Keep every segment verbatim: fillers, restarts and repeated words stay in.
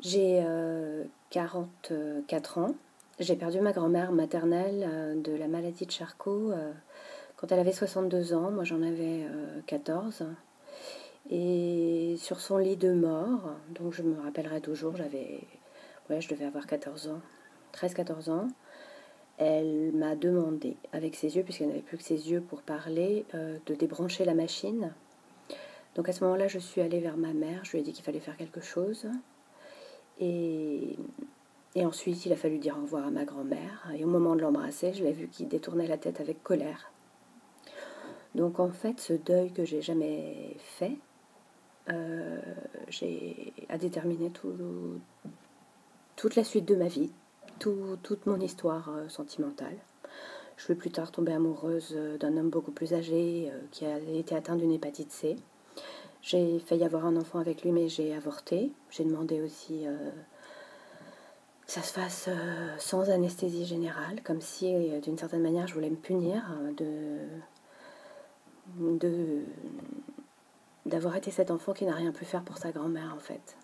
J'ai euh, quarante-quatre ans. J'ai perdu ma grand-mère maternelle euh, de la maladie de Charcot euh, quand elle avait soixante-deux ans. Moi, j'en avais euh, quatorze. Et sur son lit de mort, donc je me rappellerai toujours, j'avais, ouais, je devais avoir quatorze ans, treize quatorze ans. Elle m'a demandé, avec ses yeux, puisqu'elle n'avait plus que ses yeux pour parler, euh, de débrancher la machine. Donc à ce moment-là, je suis allée vers ma mère, je lui ai dit qu'il fallait faire quelque chose. Et, et ensuite, il a fallu dire au revoir à ma grand-mère. Et au moment de l'embrasser, je l'ai vu qu'il détournait la tête avec colère. Donc en fait, ce deuil que j'ai jamais fait euh, j'ai, a déterminé tout, toute la suite de ma vie, tout, toute mon histoire euh, sentimentale. Je suis plus tard tombée amoureuse d'un homme beaucoup plus âgé euh, qui a été atteint d'une hépatite C. J'ai failli avoir un enfant avec lui, mais j'ai avorté. J'ai demandé aussi euh, que ça se fasse euh, sans anesthésie générale, comme si, euh, d'une certaine manière, je voulais me punir euh, de, de, d'avoir été cet enfant qui n'a rien pu faire pour sa grand-mère, en fait.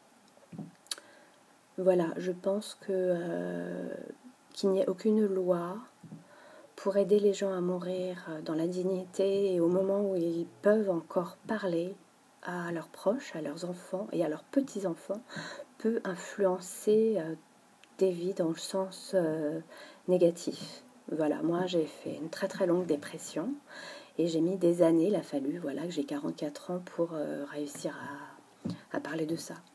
Voilà, je pense que euh, qu'il n'y ait aucune loi pour aider les gens à mourir dans la dignité et au moment où ils peuvent encore parler à leurs proches, à leurs enfants et à leurs petits-enfants, peut influencer euh, des vies dans le sens euh, négatif. Voilà, moi j'ai fait une très très longue dépression et j'ai mis des années, il a fallu voilà, que j'ai quarante-quatre ans pour euh, réussir à, à parler de ça.